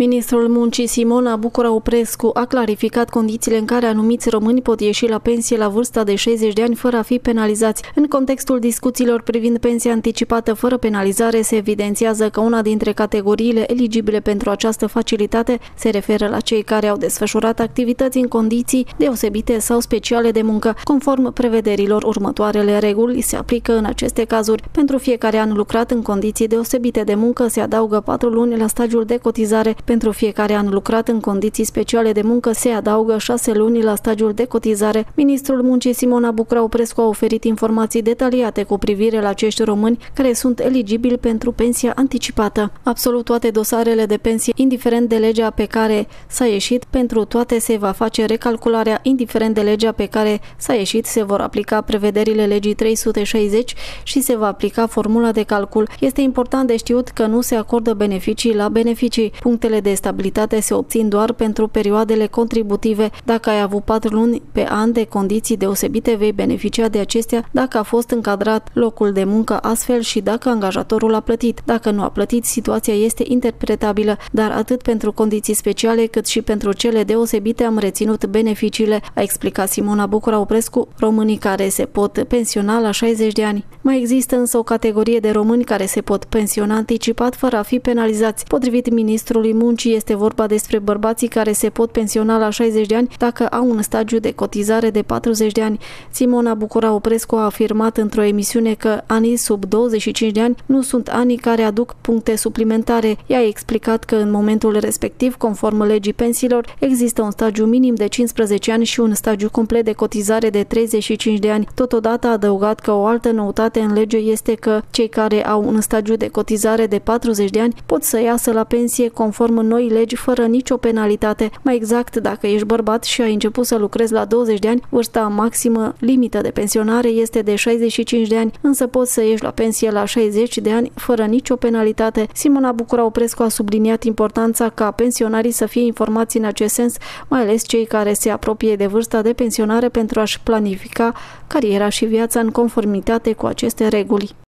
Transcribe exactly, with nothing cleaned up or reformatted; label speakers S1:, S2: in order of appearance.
S1: Ministrul Muncii Simona Bucura-Oprescu a clarificat condițiile în care anumiți români pot ieși la pensie la vârsta de șaizeci de ani fără a fi penalizați. În contextul discuțiilor privind pensia anticipată fără penalizare, se evidențiază că una dintre categoriile eligibile pentru această facilitate se referă la cei care au desfășurat activități în condiții deosebite sau speciale de muncă. Conform prevederilor, următoarele reguli se aplică în aceste cazuri. Pentru fiecare an lucrat în condiții deosebite de muncă se adaugă patru luni la stagiul de cotizare. Pentru fiecare an lucrat în condiții speciale de muncă se adaugă șase luni la stagiul de cotizare. Ministrul Muncii Simona Bucura-Oprescu a oferit informații detaliate cu privire la acești români care sunt eligibili pentru pensia anticipată. Absolut toate dosarele de pensie, indiferent de legea pe care s-a ieșit, pentru toate se va face recalcularea, indiferent de legea pe care s-a ieșit, se vor aplica prevederile legii trei sute șaizeci și se va aplica formula de calcul. Este important de știut că nu se acordă beneficii la beneficii. Punctele de stabilitate se obțin doar pentru perioadele contributive. Dacă ai avut patru luni pe an de condiții deosebite, vei beneficia de acestea dacă a fost încadrat locul de muncă astfel și dacă angajatorul a plătit. Dacă nu a plătit, situația este interpretabilă, dar atât pentru condiții speciale cât și pentru cele deosebite am reținut beneficiile, a explicat Simona Bucura-Oprescu. Românii care se pot pensiona la șaizeci de ani. Mai există însă o categorie de români care se pot pensiona anticipat fără a fi penalizați. Potrivit ministrului Muncii, este vorba despre bărbații care se pot pensiona la șaizeci de ani dacă au un stagiu de cotizare de patruzeci de ani. Simona Bucura-Oprescu a afirmat într-o emisiune că anii sub douăzeci și cinci de ani nu sunt anii care aduc puncte suplimentare. Ea a explicat că în momentul respectiv, conform legii pensiilor, există un stagiu minim de cincisprezece ani și un stagiu complet de cotizare de treizeci și cinci de ani. Totodată a adăugat că o altă noutate în lege este că cei care au un stagiu de cotizare de patruzeci de ani pot să iasă la pensie conform noi legi fără nicio penalitate. Mai exact, dacă ești bărbat și ai început să lucrezi la douăzeci de ani, vârsta maximă limită de pensionare este de șaizeci și cinci de ani, însă poți să ieși la pensie la șaizeci de ani fără nicio penalitate. Simona Bucura-Oprescu a subliniat importanța ca pensionarii să fie informați în acest sens, mai ales cei care se apropie de vârsta de pensionare pentru a-și planifica cariera și viața în conformitate cu aceste reguli.